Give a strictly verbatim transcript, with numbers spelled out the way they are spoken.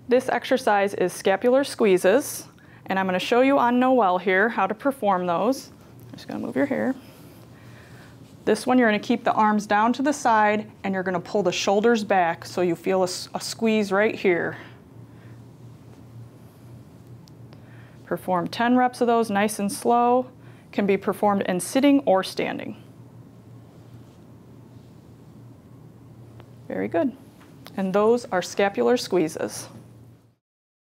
This exercise is scapular squeezes, and I'm going to show you on Noelle here how to perform those. I'm just going to move your hair. This one, you're going to keep the arms down to the side, and you're going to pull the shoulders back so you feel a, a squeeze right here. Perform ten reps of those nice and slow. Can be performed in sitting or standing. Very good. And those are scapular squeezes.